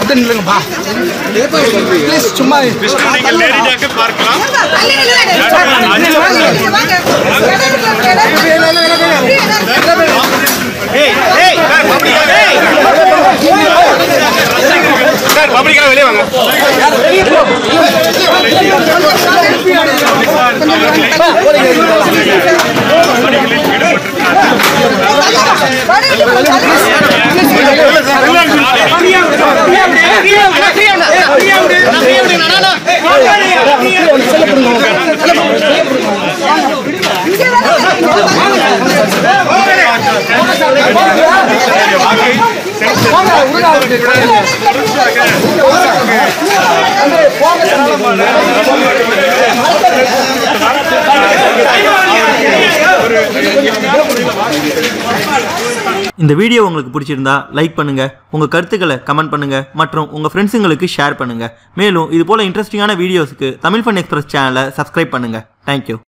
அப்படியே நில்லுங்கப்பா. ப்ளீஸ் சும்மா விஷ்ணு நீங்கள் லேடி ஜாக்கெட் பார்க்கலாம். சார் பப்ளிக்காக வெளியே வாங்க. இந்த வீடியோ உங்களுக்கு பிடிச்சிருந்தா லைக் பண்ணுங்க, உங்க கருத்துக்களை கமெண்ட் பண்ணுங்க மற்றும் உங்க ஃப்ரெண்ட்ஸுங்களுக்கு ஷேர் பண்ணுங்க. மேலும் இது போல இன்ட்ரெஸ்டிங்கான வீடியோஸ்க்கு தமிழ் ஃபன் எக்ஸ்பிரஸ் சேனலை சப்ஸ்கிரைப் பண்ணுங்க. தேங்க்யூ.